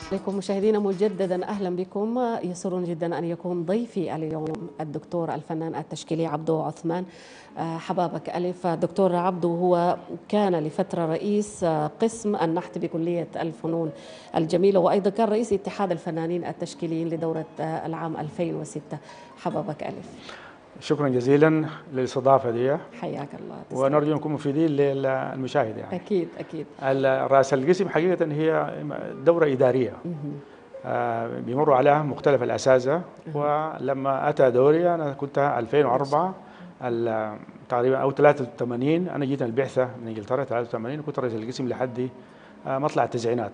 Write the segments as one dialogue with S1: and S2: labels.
S1: عليكم مشاهدينا مجددا اهلا بكم. يسرني جدا ان يكون ضيفي اليوم الدكتور الفنان التشكيلي عبدو عثمان. حبابك الف. دكتور عبدو هو كان لفتره رئيس قسم النحت بكليه الفنون الجميله، وايضا كان رئيس اتحاد الفنانين التشكيليين لدوره العام 2006. حبابك الف.
S2: شكرا جزيلا للاستضافه دي.
S1: حياك الله.
S2: ونرجو ان نكون مفيدين للمشاهد. يعني
S1: اكيد اكيد.
S2: راس القسم حقيقه هي دوره اداريه بيمروا عليها مختلف الاساتذه. ولما اتى دوري انا كنت 2004 تقريبا او 83. انا جيت البعثه من انجلترا 83 وكنت رئيس القسم لحد مطلع التسعينات.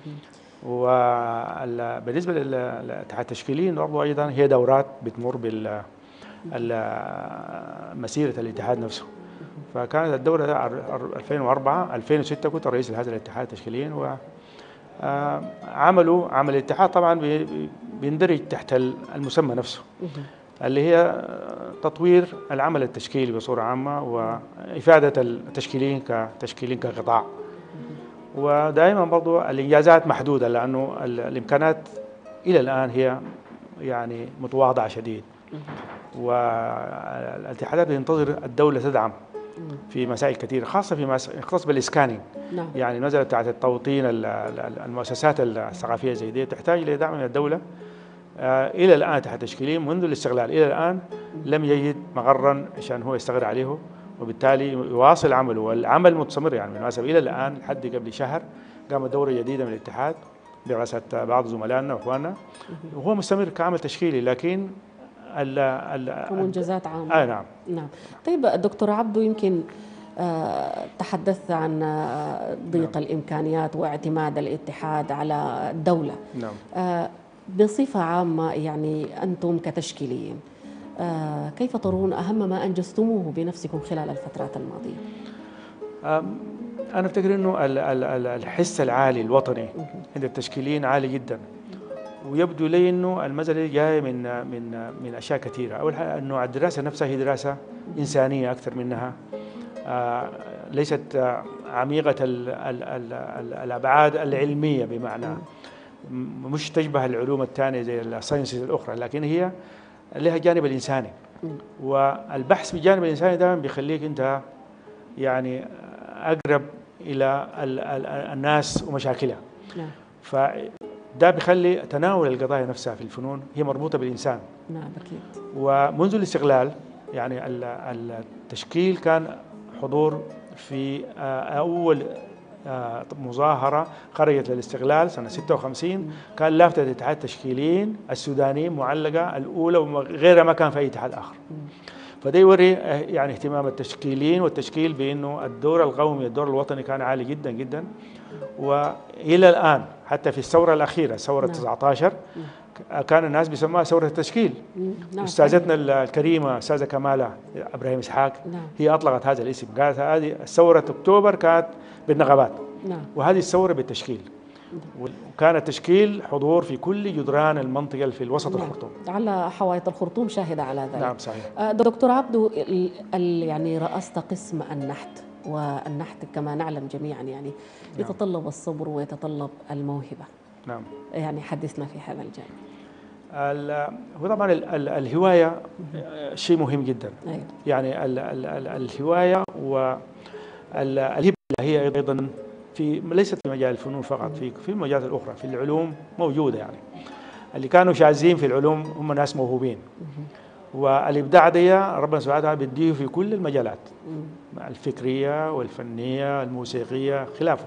S2: وبالنسبه للاتحاد التشكيلي برضه ايضا هي دورات بتمر مسيره الاتحاد نفسه. فكانت الدوره 2004 2006 كنت رئيس لهذا الاتحاد التشكيلي. وعمل الاتحاد طبعا بيندرج تحت المسمى نفسه اللي هي تطوير العمل التشكيلي بصوره عامه وافاده التشكيليين كتشكيليين كقطاع. ودائما برضو الانجازات محدوده لانه الامكانات الى الان هي يعني متواضعه شديد. والاتحادات بتنتظر الدوله تدعم في مسائل كثيره خاصه في يختص بالاسكاني. يعني المساله بتاعت التوطين المؤسسات الثقافيه زي دي تحتاج الى دعم من الدوله. الى الان الاتحاد التشكيلي منذ الاستقلال الى الان لم يجد مقرا عشان هو يستقر عليه، وبالتالي يواصل عمله والعمل مستمر. يعني بالمناسبه الى الان لحد قبل شهر قامت دوره جديده من الاتحاد برئاسه بعض زملائنا واخواننا، وهو مستمر كعمل تشكيلي لكن
S1: ومنجزات عامة.
S2: نعم.
S1: نعم. طيب دكتور عبدو، يمكن تحدثت عن ضيق الإمكانيات واعتماد الاتحاد على الدولة.
S2: نعم.
S1: بصفة عامة يعني أنتم كتشكيليين كيف ترون أهم ما أنجزتموه بنفسكم خلال الفترات الماضية؟
S2: أنا أفتكر أنه الحس العالي الوطني عند التشكيليين عالي جدا. ويبدو لي انه المساله جايه من اشياء كثيره. اول حاجه انه الدراسه نفسها هي دراسه انسانيه اكثر منها ليست عميقه الابعاد العلميه، بمعنى مش تشبه العلوم الثانيه زي الساينسز الاخرى، لكن هي لها جانب الانساني. والبحث بالجانب الانساني دائما بيخليك انت يعني اقرب الى الناس ومشاكلها. ده بيخلي تناول القضايا نفسها في الفنون هي مربوطة بالإنسان.
S1: نعم أكيد.
S2: ومنذ الاستقلال يعني التشكيل كان حضور في أول مظاهرة خرجت للاستقلال سنة 56 كان لافتة الاتحاد التشكيليين السودانيين معلقة الأولى وغيرها ما كان في أي اتحاد آخر. فده يوري يعني اهتمام التشكيليين والتشكيل بأنه الدور القومي الدور الوطني كان عالي جدا جدا. وإلى الآن حتى في الثورة الأخيرة ثورة 19 كان الناس بيسموها ثورة التشكيل. أستاذتنا الكريمة أستاذة كمالة إبراهيم إسحاق هي أطلقت هذا الاسم، قالت هذه ثورة أكتوبر كانت بالنقابات وهذه الثورة بالتشكيل. وكان التشكيل حضور في كل جدران المنطقة في الوسط الخرطوم.
S1: على حوائط الخرطوم شاهدة على ذلك.
S2: نعم صحيح.
S1: دكتور عبدو، يعني رأست قسم النحت، والنحت كما نعلم جميعا يعني يتطلب الصبر ويتطلب الموهبة.
S2: نعم.
S1: يعني حدثنا في هذا الجانب.
S2: هو طبعا الهواية شيء مهم جدا.
S1: أيوة.
S2: يعني الهواية والهبة هي أيضا ليست في مجال الفنون فقط، في المجالات الأخرى في العلوم موجودة. يعني اللي كانوا شاذين في العلوم هم ناس موهوبين. والإبداع دي ربنا سبحانه وتعالى بيديه في كل المجالات الفكرية والفنية الموسيقية خلافه.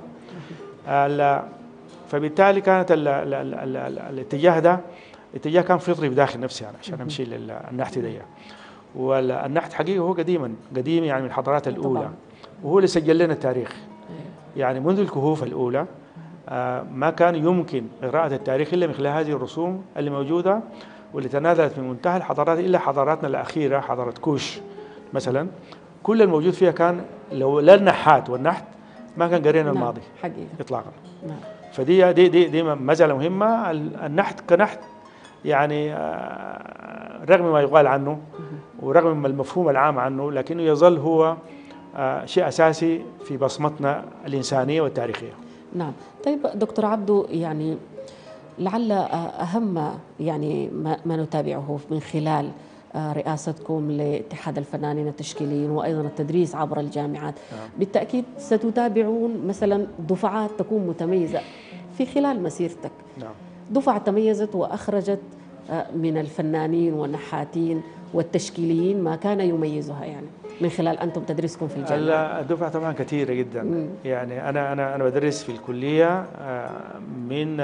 S2: فبالتالي كانت الاتجاه ده اتجاه كان فطري بداخل نفسي يعني عشان امشي للنحت دي. والنحت حقيقه هو قديم يعني من الحضارات الاولى، وهو اللي سجل لنا التاريخ. يعني منذ الكهوف الاولى ما كان يمكن قراءه التاريخ الا من خلال هذه الرسوم اللي موجوده واللي تنازلت من منتهى الحضارات الا حضاراتنا الاخيره، حضاره كوش مثلا. كل الموجود فيها كان لو لا النحات والنحت ما كان قرينا الماضي
S1: حقيقة
S2: اطلاقا.
S1: نعم.
S2: فدي دي مسألة مهمة. النحت كنحت يعني رغم ما يقال عنه ورغم ما المفهوم العام عنه، لكنه يظل هو شيء أساسي في بصمتنا الإنسانية والتاريخية.
S1: نعم. طيب دكتور عبدو، يعني لعل أهم يعني ما نتابعه من خلال رئاستكم لاتحاد الفنانين التشكيليين وأيضا التدريس عبر الجامعات، بالتأكيد ستتابعون مثلا دفعات تكون متميزة في خلال مسيرتك. دفعة تميزت وأخرجت من الفنانين والنحاتين والتشكيليين ما كان يميزها، يعني من خلال أنتم تدريسكم في الجامعة.
S2: الدفعة طبعا كثيرة جدا. يعني أنا بدرس في الكلية من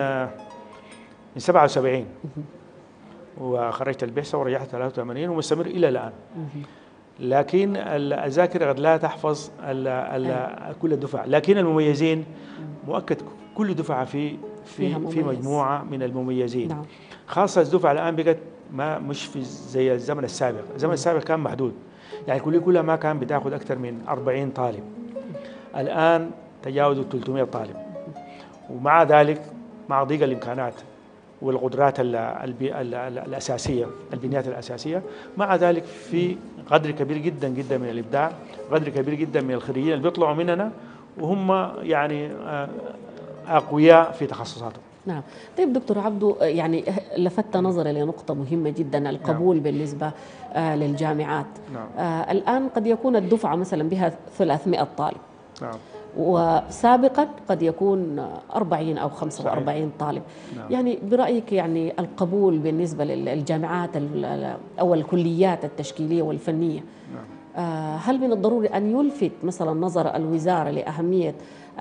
S2: 77 وخرجت البعثة ورجعت 83 ومستمر إلى الآن. لكن الذاكرة قد لا تحفظ كل الدفعة، لكن المميزين مؤكد كل دفعة في مجموعة من المميزين. خاصة الدفعة الآن بقت مش في زي الزمن السابق. الزمن السابق كان محدود، يعني الكلية كلها ما كان بتاخذ أكثر من 40 طالب. الآن تجاوزوا 300 طالب، ومع ذلك مع ضيق الإمكانات والقدرات الأساسية، البنيات الأساسية، مع ذلك في قدر كبير جدا جدا من الإبداع، قدر كبير جدا من الخريجين اللي بيطلعوا مننا وهم يعني أقوياء في تخصصاتهم.
S1: نعم. طيب دكتور عبدو، يعني لفت نظري لنقطة مهمة جدا، القبول بالنسبة للجامعات. الآن قد يكون الدفعة مثلا بها 300 طالب، وسابقا قد يكون 40 أو 45 طالب. يعني برأيك يعني القبول بالنسبة للجامعات أو الكليات التشكيلية والفنية، هل من الضروري أن يلفت مثلا نظر الوزارة لأهمية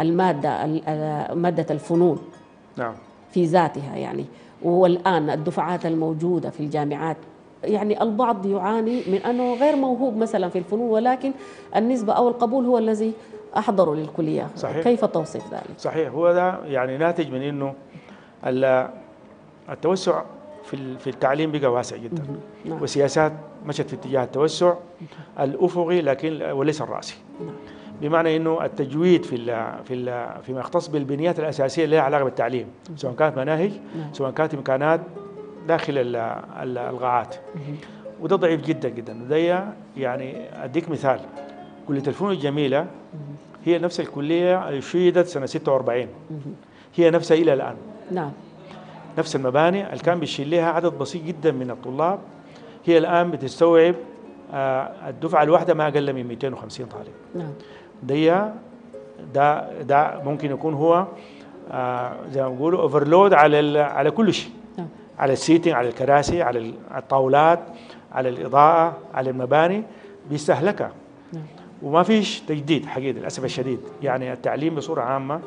S1: مادة الفنون في ذاتها؟ يعني والآن الدفعات الموجودة في الجامعات، يعني البعض يعاني من أنه غير موهوب مثلا في الفنون، ولكن النسبة أو القبول هو الذي أحضروا للكلية.
S2: صحيح.
S1: كيف توصف ذلك؟
S2: صحيح، هو ده يعني ناتج من أنه التوسع في التعليم بقى واسع جدا. وسياسات مشت في اتجاه التوسع الأفقي لكن وليس الرأسي. بمعنى انه التجويد فيما يختص بالبنيات الاساسيه اللي لها علاقه بالتعليم، سواء كانت مناهج سواء كانت امكانات داخل القاعات، وده ضعيف جدا جدا. وده يعني اديك مثال، كليه الفنون الجميله هي نفس الكليه اللي شيدت سنه 46، هي نفسها الى الان. نفس المباني اللي كان بيشيل لها عدد بسيط جدا من الطلاب، هي الان بتستوعب الدفعه الواحده ما اقل من 250 طالب. ده ممكن يكون هو زي ما بيقولوا اوفرلود على كل شيء، على السيتنج، على الكراسي، على الطاولات، على الاضاءه، على المباني، بيستهلكها. وما فيش تجديد حقيقي للاسف الشديد. يعني التعليم بصوره عامه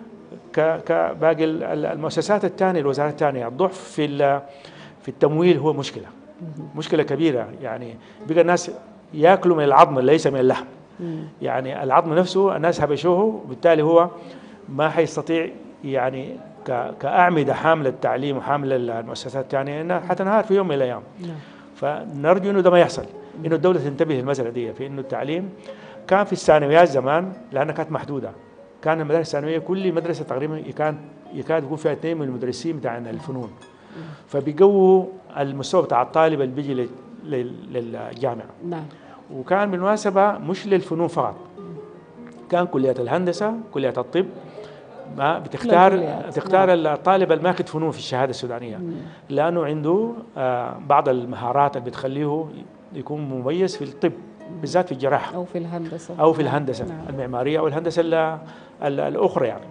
S2: كباقي المؤسسات الثانيه، الوزارات الثانيه، الضعف في التمويل هو مشكله كبيره. يعني بقى الناس ياكلوا من العظم ليس من اللحم. يعني العظم نفسه الناس هبشوه، وبالتالي هو ما حيستطيع يعني كأعمدة حاملة التعليم وحاملة المؤسسات الثانية انها حتنهار في يوم من الايام. فنرجو انه ده ما يحصل، انه الدولة تنتبه للمسألة دي، في انه التعليم كان في الثانويات زمان لانها كانت محدودة. كان المدارس الثانوية كل مدرسة تقريبا يكاد يكون فيها 2 من المدرسين بتاع الفنون، فبيقووا المستوى بتاع الطالب اللي بيجي للجامعة. وكان بالمناسبة مش للفنون فقط، كان كلية الهندسة، كلية الطب ما بتختار الطالب الماخذ فنون في الشهادة السودانية، لأنه عنده بعض المهارات اللي بتخليه يكون مميز في الطب، بالذات في الجراحة أو في الهندسة المعمارية أو الهندسة الأخرى يعني.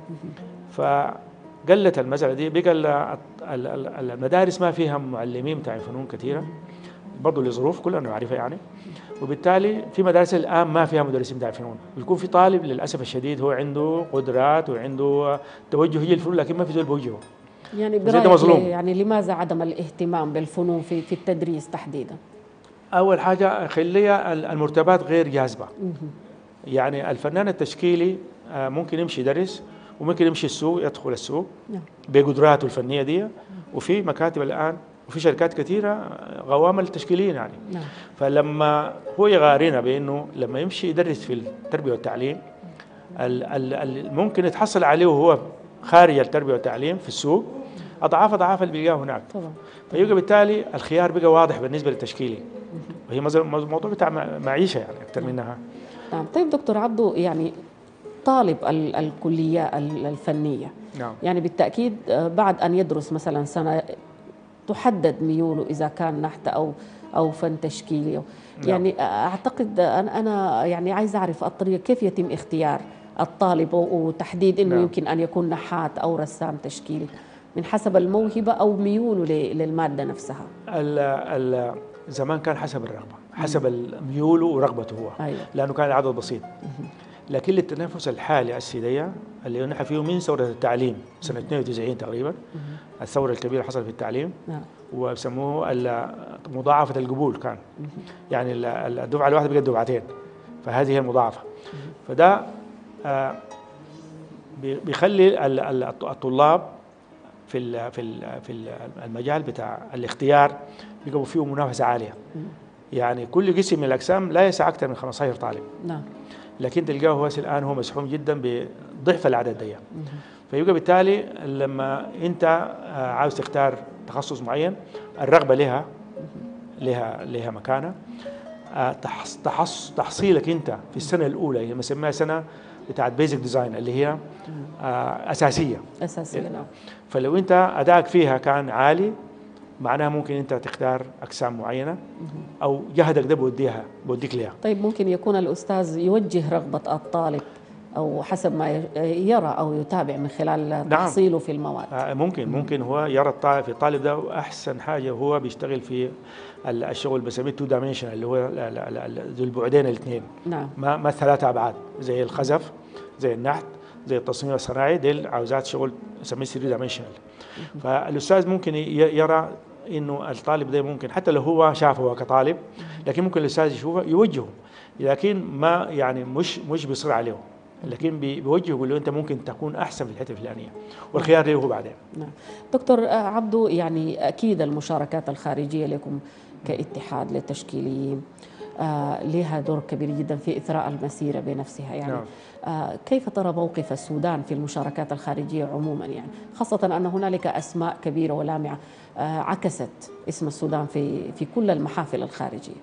S2: فقلت المسألة دي، بقى المدارس ما فيها معلمين بتاع فنون كثيرة، برضه لظروف كلنا نعرفها يعني. وبالتالي في مدارس الآن ما فيها مدرسين بتاع فنون، بيكون في طالب للأسف الشديد هو عنده قدرات وعنده توجه للفنون لكن ما في زول بوجهه.
S1: يعني برأيك يعني لماذا عدم الاهتمام بالفنون في التدريس تحديدا؟
S2: أول حاجة خليها المرتبات غير جاذبة. يعني الفنان التشكيلي ممكن يمشي يدرس وممكن يمشي السوق، يدخل السوق بقدراته الفنية دي، وفي مكاتب الآن وفي شركات كثيرة غوامل التشكيليين يعني. فلما هو يغارينا بأنه لما يمشي يدرس في التربية والتعليم ممكن يتحصل عليه وهو خارج التربية والتعليم في السوق أضعاف اللي بيلقاه هناك. فيبقى بالتالي الخيار بقى واضح بالنسبة للتشكيلي، وهي موضوع بتاع معيشة يعني أكثر منها.
S1: طيب دكتور عبدو، يعني طالب الكلية الفنية،
S2: نعم.
S1: يعني بالتأكيد بعد أن يدرس مثلا سنة تحدد ميوله إذا كان نحت أو فن تشكيلي.
S2: نعم.
S1: يعني أعتقد أنا يعني عايز أعرف الطريقة كيف يتم اختيار الطالب وتحديد أنه
S2: نعم.
S1: يمكن أن يكون نحات أو رسام تشكيلي، من حسب الموهبة أو ميوله للمادة نفسها.
S2: زمان كان حسب الرغبة، حسب ميوله ورغبته هو.
S1: أيوة.
S2: لأنه كان العدد بسيط. لكن التنافس الحالي السيدية اللي نحن فيه من ثورة التعليم سنة 92 تقريبا، الثورة الكبيرة حصلت في التعليم، وسموه مضاعفة القبول. كان يعني الدفعة الواحدة بقت دفعتين، فهذه هي المضاعفة. فده بيخلي الطلاب في المجال بتاع الاختيار بيبقوا فيه منافسة عالية. يعني كل قسم من الأقسام لا يسع أكثر من 15 طالب.
S1: نعم.
S2: لكن تلقاه هو الآن هو مسحوم جدا بضعف العدد ده. فيبقى بالتالي لما أنت عاوز تختار تخصص معين، الرغبة لها مكانة. تحصيلك أنت في السنة الأولى اللي بنسميها سنة بتاعت بيزك ديزاين اللي هي أساسية.
S1: نعم.
S2: فلو أنت أدائك فيها كان عالي، معناها ممكن أنت تختار أقسام معينة أو جهدك ده بوديك ليها.
S1: طيب ممكن يكون الأستاذ يوجه رغبة الطالب أو حسب ما يرى أو يتابع من خلال تحصيله في المواد.
S2: ممكن هو يرى في الطالب ده أحسن حاجة هو بيشتغل في الشغل بسميه 2 دايمنشن اللي هو ذو البعدين الاثنين.
S1: نعم.
S2: ما 3 أبعاد، زي الخزف، زي النحت، زي التصميم الصناعي. دي عاوزات شغل نسميه 3 دايمنشن. فالأستاذ ممكن يرى إنه الطالب ده ممكن حتى لو هو شافه كطالب، لكن ممكن الأستاذ يشوفه يوجهه، لكن ما يعني مش بيصر عليه، لكن بيوجهه يقول له أنت ممكن تكون أحسن في الحتة الفلانية، والخيار له هو بعدين.
S1: نعم. دكتور عبدو، يعني أكيد المشاركات الخارجية لكم كاتحاد للتشكيليين لها دور كبير جدا في إثراء المسيرة بنفسها. يعني كيف ترى موقف السودان في المشاركات الخارجية عموما، يعني خاصة أن هنالك أسماء كبيرة ولامعة عكست اسم السودان في كل المحافل الخارجية؟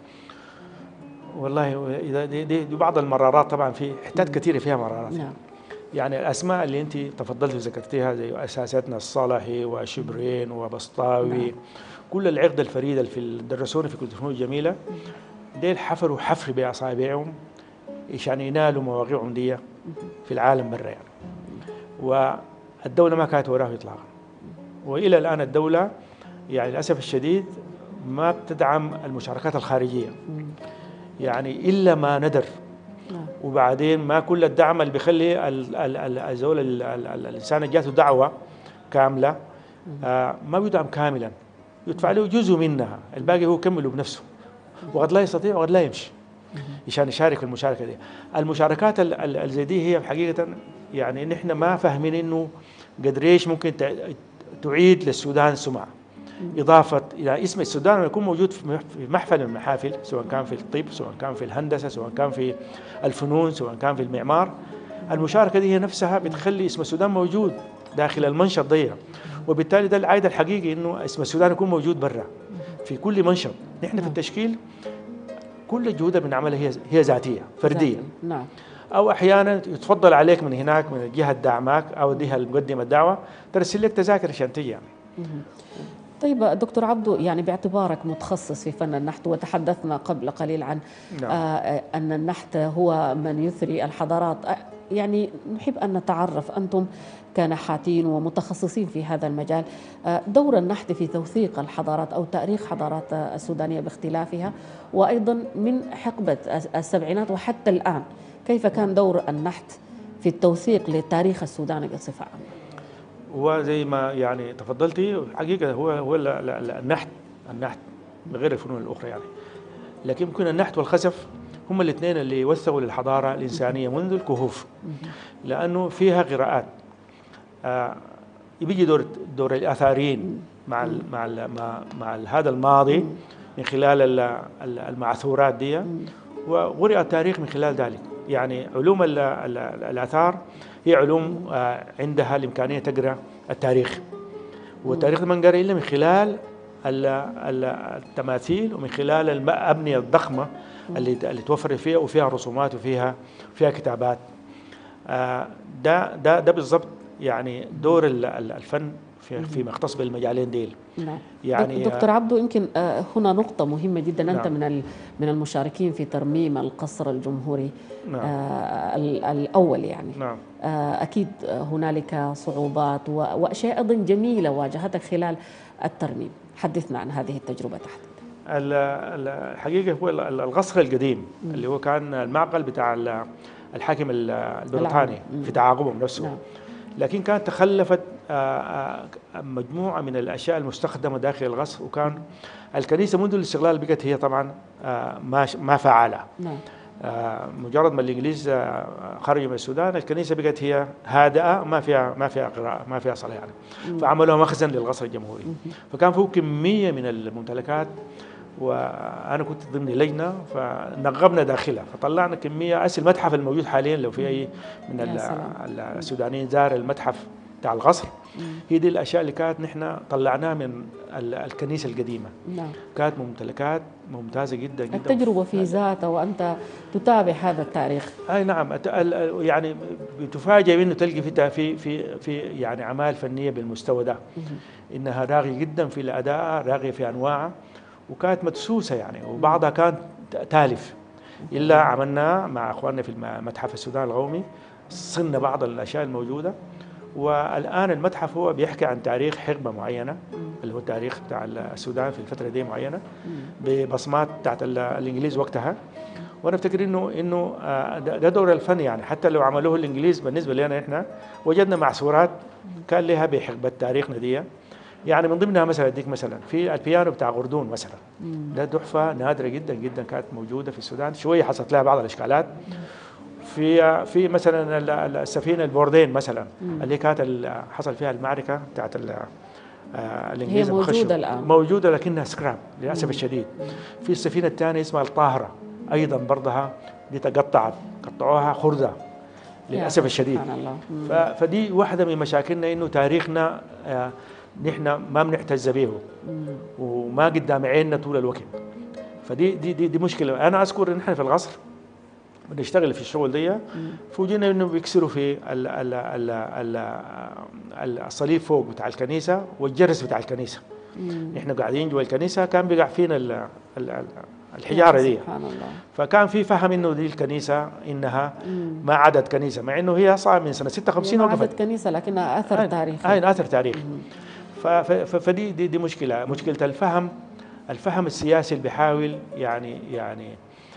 S2: والله دي بعض المرارات، طبعا في حتات كثيرة فيها مرارات.
S1: نعم.
S2: يعني الأسماء اللي أنت تفضلت وذكرتيها زي أساتذتنا الصالحي وشبرين وبسطاوي، نعم. كل العقد الفريدة اللي درسونا في كل الفنون الجميلة، ديل حفروا حفر بأصابعهم عشان ينالوا مواقعهم دي في العالم برا يعني. والدولة ما كانت وراه إطلاقا، وإلى الآن الدولة يعني للأسف الشديد ما بتدعم المشاركات الخارجية، يعني إلا ما ندر. وبعدين ما كل الدعم اللي بيخلي الإنسان اللي جاته دعوة كاملة ما بيدعم كاملا، يدفع له جزء منها، الباقي هو كمله بنفسه، وقد لا يستطيع وقد لا يمشي عشان يشارك في المشاركة دي. المشاركات زي دي هي حقيقة يعني نحن ما فاهمين إنه قدريش ممكن تعيد للسودان سمعة، إضافة إلى اسم السودان يكون موجود في محفل من المحافل، سواء كان في الطب، سواء كان في الهندسة، سواء كان في الفنون، سواء كان في المعمار. المشاركة دي هي نفسها بتخلي اسم السودان موجود داخل المنشط دي، وبالتالي ده العائد الحقيقي إنه اسم السودان يكون موجود برا في كل منشط. نحن في التشكيل كل الجهود اللي بنعملها هي ذاتية فردية.
S1: نعم.
S2: أو أحيانا يتفضل عليك من هناك من الجهة الداعماك أو الجهة المقدمة الدعوة ترسل لك تذاكر عشان تيجي يعني.
S1: طيب دكتور عبدو، يعني باعتبارك متخصص في فن النحت، وتحدثنا قبل قليل عن أن النحت هو من يثري الحضارات، يعني نحب أن نتعرف أنتم كنحاتين ومتخصصين في هذا المجال دور النحت في توثيق الحضارات أو تاريخ حضارات السودانية باختلافها، وأيضا من حقبة السبعينات وحتى الآن كيف كان دور النحت في التوثيق للتاريخ السوداني بصفة عامة؟
S2: وزي ما يعني تفضلتي حقيقة هو النحت بغير الفنون الأخرى يعني، لكن يمكن النحت والخزف هم الاثنين اللي وثقوا للحضارة الإنسانية منذ الكهوف، لأنه فيها قراءات. يبيجي دور الآثاريين مع هذا الماضي من خلال المعثورات دي، وقرأ التاريخ من خلال ذلك. يعني علوم الآثار هي علوم عندها الإمكانية تقرأ التاريخ، والتاريخ ما نقرأ إلا من خلال التماثيل ومن خلال الأبنية الضخمة اللي توفر فيها، وفيها رسومات وفيها كتابات. ده بالضبط يعني دور الفن فيما يختص بالمجالين ديل.
S1: نعم.
S2: يعني
S1: دكتور عبدو، يمكن هنا نقطة مهمة جدا.
S2: نعم.
S1: أنت من المشاركين في ترميم القصر الجمهوري.
S2: نعم.
S1: الأول يعني.
S2: نعم.
S1: أكيد هنالك صعوبات وأشياء أيضا جميلة واجهتك خلال الترميم. حدثنا عن هذه التجربة تحديدا.
S2: الحقيقة هو القصر القديم اللي هو كان المعقل بتاع الحاكم البريطاني في تعاقبهم نفسه. نعم. لكن كانت تخلفت مجموعة من الأشياء المستخدمة داخل القصر، وكان الكنيسة منذ الاستقلال بقت هي طبعا ما فعالة. نعم. مجرد ما الإنجليز خرجوا من السودان، الكنيسة بقت هي هادئة، ما فيها قراءة، ما فيها صلاة يعني. فعملوا مخزن للقصر الجمهوري، فكان فيه كمية من الممتلكات، وانا كنت ضمن لجنه فنغبنا داخلها، فطلعنا كميه. المتحف الموجود حاليا لو في اي من السودانيين زار المتحف بتاع القصر، هي دي الاشياء اللي كانت نحن طلعناها من الكنيسه القديمه. نعم. كانت ممتلكات ممتازه جدا جدا.
S1: التجربه في ذاتها وانت تتابع هذا التاريخ.
S2: اي نعم. يعني بتفاجئ انه تلقي في يعني اعمال فنيه بالمستوى ده، انها راقيه جدا في الاداء، راقيه في انواعها، وكانت مدسوسه يعني، وبعضها كان تالف. الا عملنا مع اخواننا في متحف السودان القومي، صننا بعض الاشياء الموجوده، والان المتحف هو بيحكي عن تاريخ حقبه معينه، اللي هو التاريخ بتاع السودان في الفتره دي معينه، ببصمات بتاعت الانجليز وقتها. وانا افتكر انه ده دور الفن يعني. حتى لو عملوه الانجليز بالنسبه لنا احنا وجدنا معصورات كان لها بحقبه تاريخنا دي يعني. من ضمنها مثلا اديك مثلا في البيانو بتاع غردون مثلا، ده تحفه نادره جدا جدا كانت موجوده في السودان، شويه حصلت لها بعض الاشكالات. في مثلا السفينه البوردين مثلا، اللي كانت حصل فيها المعركه بتاعت الانجليز،
S1: هي موجوده الان،
S2: موجوده لكنها سكراب للاسف الشديد. في السفينه الثانيه اسمها الطاهره، ايضا برضها دي قطعوها خرده للاسف الشديد. فدي واحده من مشاكلنا، انه تاريخنا نحن ما بنعتز به وما قدام عيننا طول الوقت. فدي مشكله. انا اذكر ان احنا في القصر بنشتغل في الشغل دي، فوجئنا انه بيكسروا في الصليب فوق بتاع الكنيسه والجرس بتاع الكنيسه. احنا قاعدين جوا الكنيسه كان بيقع فينا الحجاره دي. سبحان الله. فكان في فهم انه دي الكنيسه انها ما عادت كنيسه، مع انه هي صار من سنه 56
S1: وقفت. ما عادت كنيسه لكنها اثر تاريخي.
S2: اثر تاريخي. فدي مشكله الفهم السياسي اللي بيحاول يعني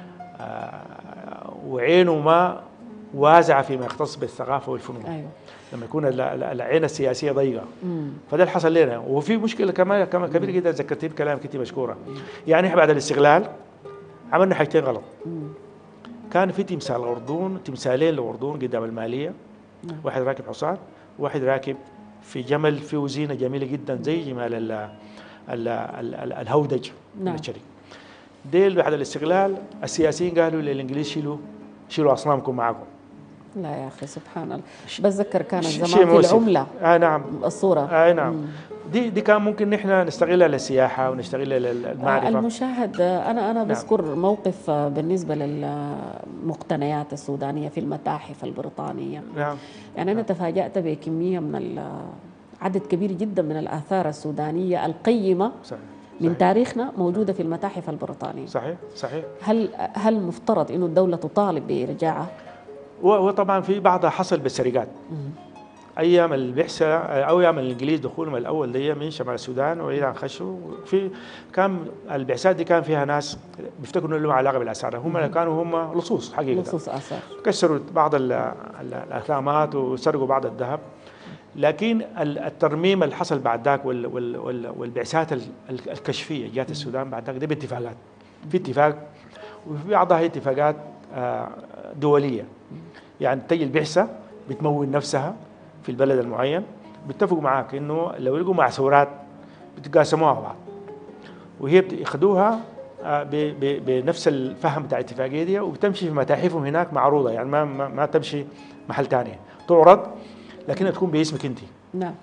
S2: وعينه ما واسعه فيما يختص بالثقافه والفنون. أيوة. لما يكون العين السياسيه ضيقه. فده اللي حصل لنا. وفي مشكله كمان كبيره جدا، ذكرتي بكلام كنت مشكوره. يعني احنا بعد الاستقلال عملنا حاجتين غلط. كان في تمثالين لغردون قدام الماليه، واحد راكب حصان وواحد راكب في جمل فيه زينه جميله جدا زي جمال الهودج الشريك. ديل بعد الاستقلال السياسيين قالوا للانجليز شيلوا اصنامكم معكم.
S1: لا يا اخي سبحان الله. بتذكر كانت زمان في العمله.
S2: نعم.
S1: الصوره.
S2: نعم. دي كان ممكن نحن نستغلها للسياحه ونستغلها للمعرفه.
S1: المشاهد انا بذكر نعم. موقف بالنسبه للمقتنيات السودانيه في المتاحف البريطانيه. نعم. يعني انا تفاجأت بكميه من عدد كبير جدا من الآثار السودانية القيمة. صحيح. من تاريخنا موجودة في المتاحف البريطانية.
S2: صحيح.
S1: هل مفترض إنه الدولة تطالب بإرجاعها؟
S2: وطبعا في بعضها حصل بالسرقات. أيام البعثة أو أيام الإنجليز دخولهم الأول دي من شمال السودان وإلى خشوا، كان البعثات دي كان فيها ناس بيفتكروا إنه لهم علاقة بالآثار، هم كانوا لصوص حقيقة.
S1: لصوص آثار.
S2: كسروا بعض الأثامات وسرقوا بعض الذهب. لكن الترميم اللي حصل بعد ذاك والبعثات الكشفيه جات السودان بعد ذاك دي باتفاقات، في اتفاق وفي بعضها اتفاقات دوليه. يعني تجي البعثه بتمول نفسها في البلد المعين، بيتفقوا معاك انه لو لقوا معصورات بتقاسموها بعض، وهي بياخذوها بنفس الفهم بتاع الاتفاقيه دي، وبتمشي في متاحفهم هناك معروضه. يعني ما تمشي محل ثاني، تعرض لكنها تكون باسمك انت.
S1: نعم.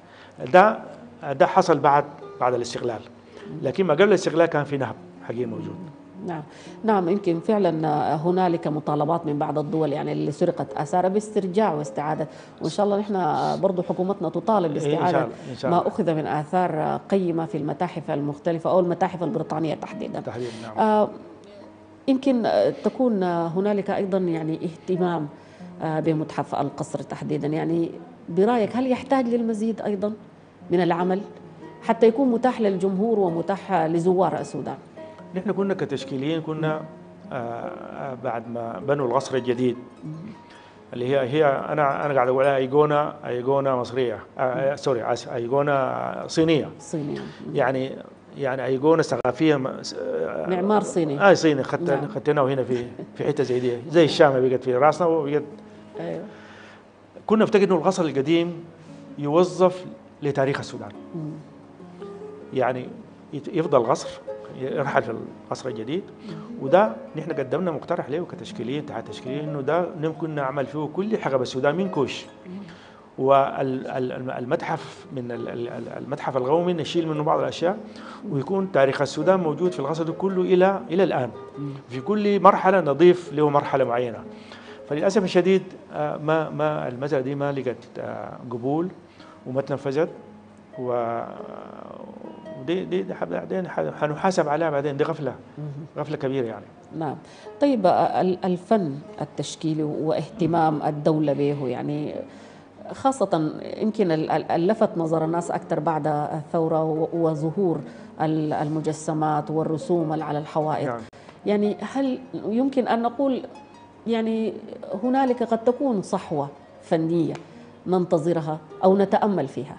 S2: ده حصل بعد الاستقلال، لكن ما قبل الاستقلال كان في نهب حقيقي موجود.
S1: نعم. نعم، يمكن فعلا هنالك مطالبات من بعض الدول يعني اللي سرقت آثارها باسترجاع واستعادة، وإن شاء الله نحن برضو حكومتنا تطالب
S2: إن شاء
S1: باستعادة
S2: الله إن شاء الله.
S1: ما أخذ من آثار قيمة في المتاحف المختلفة أو المتاحف البريطانية تحديدا.
S2: تحديدا نعم.
S1: يمكن تكون هنالك أيضا يعني اهتمام بمتحف القصر تحديدا، يعني برأيك هل يحتاج للمزيد أيضا من العمل حتى يكون متاح للجمهور ومتاح لزوار السودان؟
S2: نحن كنا كتشكيليين كنا بعد ما بنوا القصر الجديد اللي هي انا قاعد اقول ايقونه مصريه، سوري ايقونه صينيه.
S1: صينية.
S2: يعني ايقونه ثقافيه،
S1: معمار صيني.
S2: صيني. خدتنا هنا في حته زي دي، زي الشام بقت في راسنا وبقت.
S1: ايوه.
S2: كنا نفتكر انه القصر القديم يوظف لتاريخ السودان، يعني يفضل قصر يرحل في القصر الجديد. وده نحن قدمنا مقترح له كتشكيليين تحت تشكيليين انه ده ممكن نعمل فيه كل حقب السودان من كوش، والمتحف من المتحف القومي نشيل منه بعض الاشياء، ويكون تاريخ السودان موجود في القصر كله الى الان. في كل مرحله نضيف له مرحله معينه. فللاسف الشديد ما المساله دي ما لقت قبول وما تنفذت، ودي بعدين حنحاسب عليها بعدين. دي غفله كبيره يعني.
S1: نعم. طيب الفن التشكيلي واهتمام الدولة به، يعني خاصة يمكن لفت نظر الناس أكثر بعد الثورة وظهور المجسمات والرسوم على الحوائط.
S2: نعم.
S1: يعني هل يمكن أن نقول يعني هنالك قد تكون صحوة فنية ننتظرها أو نتأمل فيها؟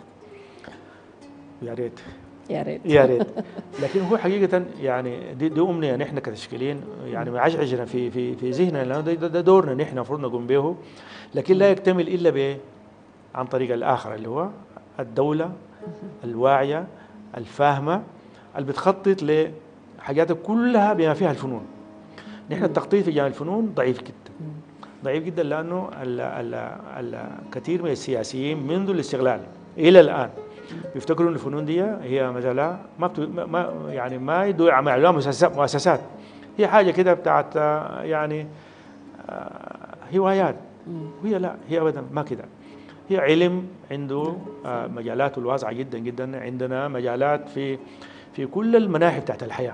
S2: يا ريت
S1: يا ريت.
S2: يا ريت. لكن هو حقيقة يعني دي أمنية نحن كتشكيلين يعني معجعجنا في ذهننا، لأنه ده دورنا نحن المفروض نقوم به، لكن لا يكتمل إلا عن طريق الآخر اللي هو الدولة الواعية الفاهمة اللي بتخطط لحاجات كلها بما فيها الفنون. نحن التخطيط في جانب الفنون ضعيف جدا، ضعيف جدا، لأنه الكثير من السياسيين منذ الاستقلال إلى الآن بيفتكروا ان الفنون دي هي مجالات ما يدوا يعملوها مؤسسات، هي حاجه كده بتاعت يعني هوايات. وهي لا، هي ابدا ما كده. هي علم عنده مجالاته الواسعه جدا جدا. عندنا مجالات في كل المناحي بتاعت الحياه.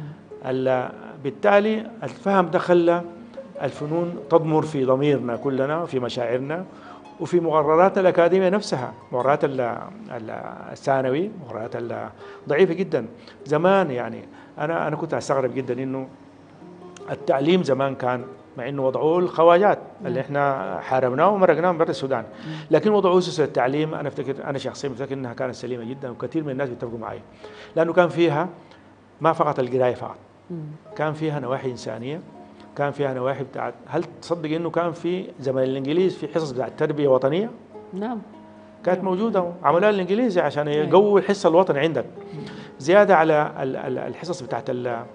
S2: بالتالي الفهم ده خلى الفنون تضمر في ضميرنا كلنا وفي مشاعرنا وفي مقررات الأكاديمية نفسها، مقررات الثانوي، مقررات ضعيفة جدا. زمان يعني أنا كنت أستغرب جدا إنه التعليم زمان كان، مع إنه وضعوه الخواجات اللي إحنا حاربناه ومرقناه من برا السودان، لكن وضعوه أسس التعليم أنا شخصيا بفتكر إنها كانت سليمة جدا، وكثير من الناس بيتفقوا معي، لأنه كان فيها ما فقط القراية فقط، كان فيها نواحي إنسانية، كان فيها نواحي بتاعت. هل تصدق انه كان في زمن الانجليز في حصص بتاعت تربيه وطنيه؟
S1: نعم.
S2: كانت موجوده، عملوها الانجليزي عشان يقووا الحس الوطني عندك، زياده على الحصص بتاعت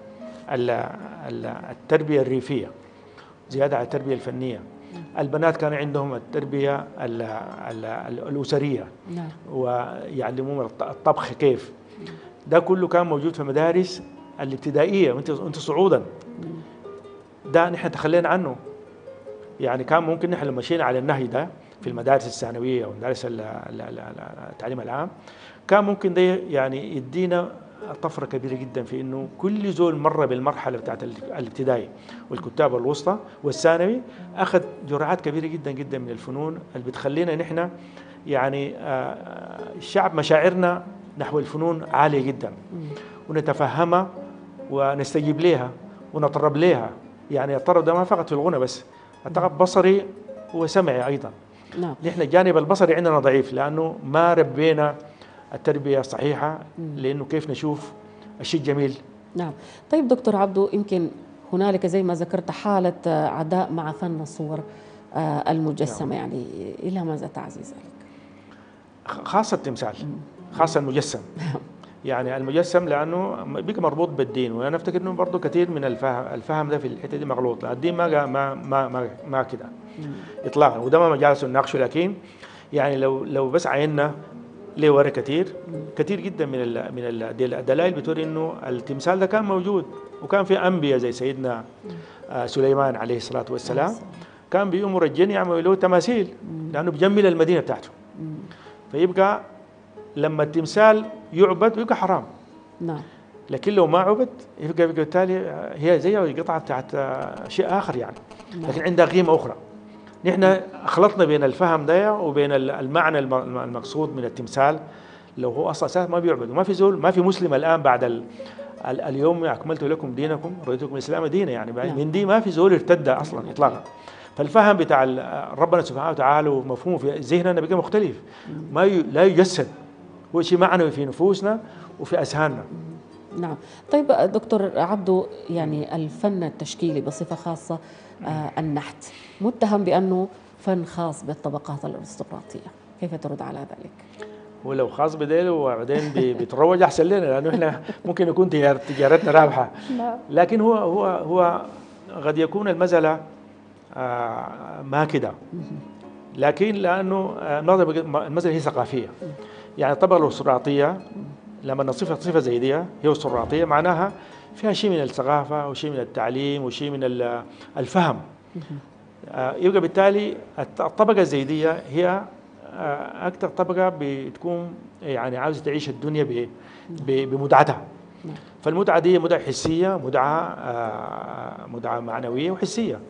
S2: التربيه الريفيه، زياده على التربيه الفنيه. البنات كان عندهم التربيه الاسريه، ويعلموهم الطبخ كيف. ده كله كان موجود في المدارس الابتدائيه وانت صعودا. ده نحن تخلينا عنه. يعني كان ممكن نحن لو مشينا على النهي ده في المدارس الثانويه ومدارس التعليم العام، كان ممكن ده يعني يدينا طفره كبيره جدا في انه كل زول مر بالمرحله بتاعت الابتدائي والكتاب الوسطى والثانوي اخذ جرعات كبيره جدا جدا من الفنون اللي بتخلينا نحن يعني الشعب مشاعرنا نحو الفنون عاليه جدا، ونتفهمها ونستجيب لها ونطرب لها. يعني الطرب ده ما فقط في الغنى بس، الطرب بصري وسمعي ايضا.
S1: نعم.
S2: نحن الجانب البصري عندنا ضعيف لانه ما ربينا التربيه الصحيحه، لانه كيف نشوف الشيء الجميل.
S1: نعم. طيب دكتور عبدو، يمكن هنالك زي ما ذكرت حاله عداء مع فن الصور المجسمه. نعم. يعني الى ماذا تعزي ذلك؟
S2: خاصه التمثال، خاصه المجسم. يعني المجسم لانه بقى مربوط بالدين، وانا افتكر انه برضه كثير من الفهم ده في الحته دي مغلوط. الدين ما كده اطلاقا، وده ما جالس نناقشه. لكن يعني لو بس عيننا ليه ورا كثير كثير جدا من الدلائل بتوري انه التمثال ده كان موجود، وكان في انبياء زي سيدنا سليمان عليه الصلاه والسلام كان بيأمر الجن يعملوا له تماثيل لانه بيجمل المدينه بتاعته. فيبقى لما التمثال يعبد يبقى حرام.
S1: نعم.
S2: لكن لو ما عبد يبقى بالتالي هي زي قطعه بتاعت شيء اخر يعني. لكن عندها قيمه اخرى. نحن خلطنا بين الفهم ده وبين المعنى المقصود من التمثال. لو هو اصلا اساس ما بيعبد، وما في زول، ما في مسلم الان بعد اليوم اكملت لكم دينكم رضيتكم الاسلام دينا، يعني من دي ما في زول ارتد اصلا اطلاقا. فالفهم بتاع ربنا سبحانه وتعالى ومفهومه في ذهننا بقى مختلف، لا يجسد، هو شيء معنوي في نفوسنا وفي اذهاننا.
S1: نعم. طيب دكتور عبدو، يعني الفن التشكيلي بصفة خاصة النحت متهم بأنه فن خاص بالطبقات الأرستقراطية، كيف ترد على ذلك؟
S2: ولو خاص بديله وبعدين بيتروج احسن لنا، لانه احنا ممكن يكون تجارتنا رابحه. لكن هو قد يكون المساله ما كده، لكن لانه المساله هي ثقافيه. يعني الطبقه الارستقراطيه لما نصفها صفه زي دي هي ارستقراطيه، معناها فيها شيء من الثقافه وشيء من التعليم وشيء من الفهم. يبقى بالتالي الطبقه زي دي هي اكثر طبقه بتكون يعني عاوزه تعيش الدنيا بمتعتها. فالمتعه دي متعه حسيه، متعه معنويه وحسيه.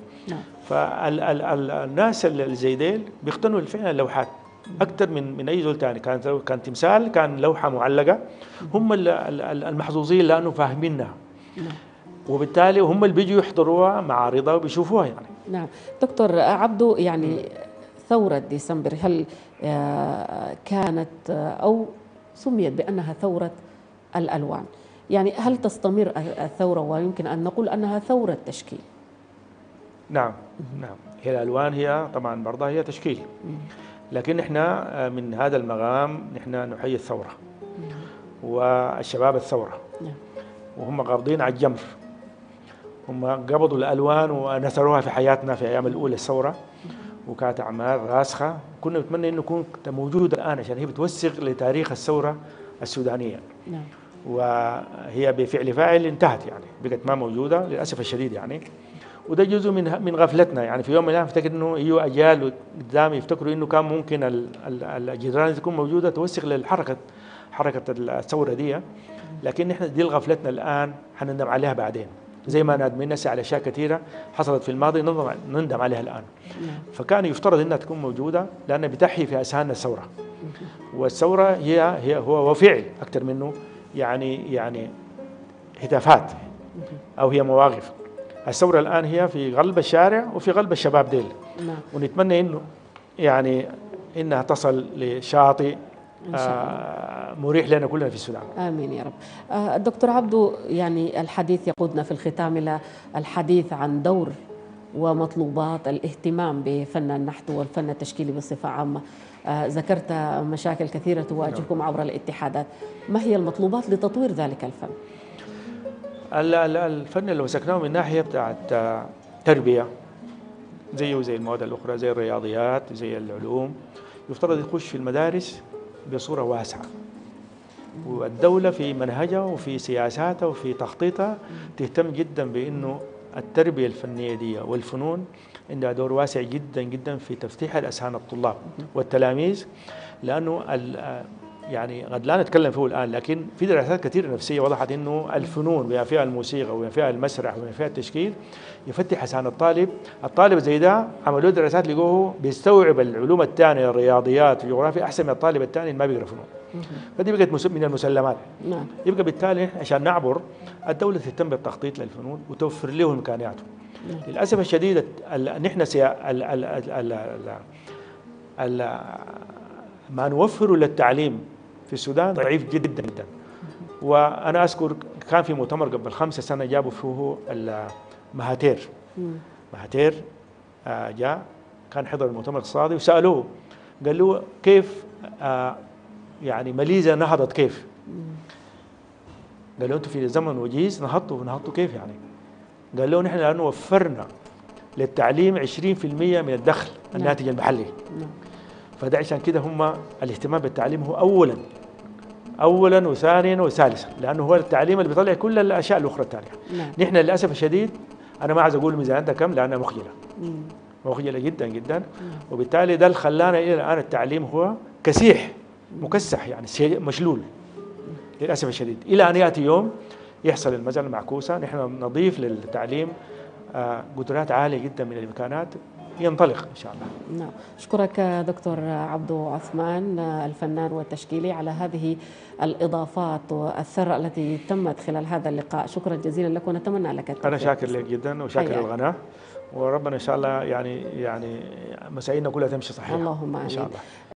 S2: فالناس اللي زي ديل بيقتنوا فعلا اللوحات اكثر من اي زول ثاني. كان تمثال، كان لوحه معلقه، هم المحظوظين لانه فاهمينها، وبالتالي هم اللي بيجوا يحضروها معارضها وبيشوفوها يعني.
S1: نعم. دكتور عبدو، يعني ثورة ديسمبر هل كانت أو سميت بأنها ثورة الألوان؟ يعني هل تستمر الثورة ويمكن أن نقول أنها ثورة تشكيل؟
S2: نعم. هي الألوان هي طبعا برضها هي تشكيل، لكن احنا من هذا المقام نحن نحيي الثورة والشباب الثورة، وهم قابضين على الجمر. هم قبضوا الألوان ونثروها في حياتنا في أيام الأولى الثورة، وكانت أعمال راسخة. كنا نتمنى أنه تكون موجودة الآن عشان هي بتوثق لتاريخ الثورة السودانية. وهي بفعل فاعل انتهت، يعني بقت ما موجودة للأسف الشديد يعني. وده جزء من غفلتنا. يعني في يوم من الأيام افتكر أنه يجوا أجيال قدام يفتكروا أنه كان ممكن الجدران تكون موجودة توثق للحركة، حركة الثورة دي. لكن نحن دي غفلتنا الآن حنندم عليها بعدين، زي ما نادمين نسي على أشياء كثيرة حصلت في الماضي نندم عليها الآن. فكان يفترض أنها تكون موجودة لأنها بتحيي في أذهاننا الثورة. والثورة هو فعل أكثر منه يعني هتافات أو هي مواقف. الثورة الآن هي في قلب الشارع وفي قلب الشباب ديل. ونتمنى إنه يعني إنها تصل لشاطئ مريح لنا كلنا في السودان.
S1: آمين يا رب. الدكتور عبدو، يعني الحديث يقودنا في الختام إلى الحديث عن دور ومطلوبات الاهتمام بفن النحت والفن التشكيلي بصفة عامة. ذكرت مشاكل كثيرة تواجهكم عبر الاتحادات، ما هي المطلوبات لتطوير ذلك الفن؟
S2: الفن اللي مسكناه من ناحية بتاعت تربية زيه وزي المواد الأخرى، زي الرياضيات زي العلوم، يفترض يخش في المدارس بصورة واسعة، والدولة في منهجها وفي سياساتها وفي تخطيطها تهتم جدا بأنه التربية الفنية دي والفنون عندها دور واسع جدا جدا في تفتيح الأذهان الطلاب والتلاميذ. لأنه يعني قد لا نتكلم فيه الآن، لكن في دراسات كثيرة نفسية وضحت أنه الفنون بما فيها الموسيقى وبما فيها المسرح وبما فيها التشكيل يفتح أذهان الطالب زي ده. عملوا دراسات لقوه بيستوعب العلوم الثانية، الرياضيات والجغرافيا أحسن من الطالب الثاني اللي ما بيقرأ فنون. فدي بقت من المسلمات. يبقى بالتالي عشان نعبر الدولة تهتم بالتخطيط للفنون وتوفر لهم إمكانياته. للأسف الشديد نحن ما نوفره للتعليم في السودان ضعيف جدا جدا. وأنا أذكر كان في مؤتمر قبل 5 سنة جابوا فيه مهاتير جاء كان حضر المؤتمر الاقتصادي وسألوه، قال له كيف يعني ماليزيا نهضت كيف؟ قال له أنتم في زمن وجيز نهضتوا كيف يعني؟ قال له نحن لأنه وفرنا للتعليم 20% من الدخل الناتج المحلي. فده عشان كده هم الاهتمام بالتعليم هو اولا وثانيا وثالثا، لانه هو التعليم اللي بيطلع كل الاشياء الاخرى الثانيه.
S1: نعم.
S2: نحن للاسف الشديد انا ما عايز اقول ميزانيتنا كم لانها مخجله،
S1: مم.
S2: مخجله جدا جدا، وبالتالي ده اللي خلانا الى الان التعليم هو كسيح مكسح، يعني شيء مشلول للاسف الشديد، الى ان ياتي يوم يحصل المساله المعكوسه، نحن نضيف للتعليم قدرات عاليه جدا من الامكانات، ينطلق ان شاء الله.
S1: نعم، أشكرك دكتور عبدو عثمان الفنان والتشكيلي على هذه الإضافات والثراء التي تمت خلال هذا اللقاء. شكرا جزيلا لك ونتمنى لك التوفيق.
S2: أنا شاكر لك جدا وشاكر القناة، وربنا إن شاء الله يعني مسائلنا كلها تمشي صحيح
S1: اللهم آمين
S2: إن شاء الله.